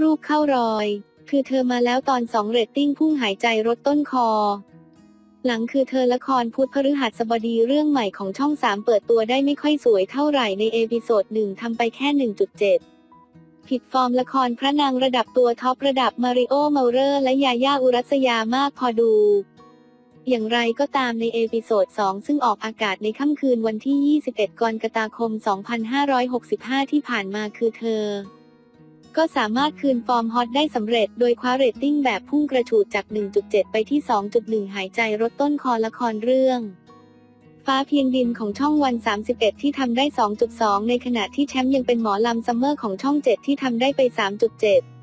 รูปเข้ารอยคือเธอมาแล้วตอน2เรตติ้งพุ่งหายใจรถต้นคอหลังคือเธอละครพุธพฤหัสบดีเรื่องใหม่ของช่อง3เปิดตัวได้ไม่ค่อยสวยเท่าไหร่ในเอพิโซด1ทำไปแค่ 1.7 ผิดฟอร์มละครพระนางระดับตัวท็อประดับมาริโอ เมาเลอร์และยาย่า อุรัสยามากพอดูอย่างไรก็ตามในเอพิโซด2ซึ่งออกอากาศในค่ำคืนวันที่ 21 กรกฎาคม 2565 ที่ผ่านมาคือเธอก็สามารถคืนฟอร์มฮอตได้สำเร็จโดยคว้าเรตติ้งแบบพุ่งกระฉูดจาก 1.7 ไปที่ 2.1 หายใจรถต้นคอละครเรื่องฟ้าเพียงดินของช่องวัน31ที่ทำได้ 2.2 ในขณะที่แชมป์ยังเป็นหมอลำซัมเมอร์ของช่อง7ที่ทำได้ไป 3.7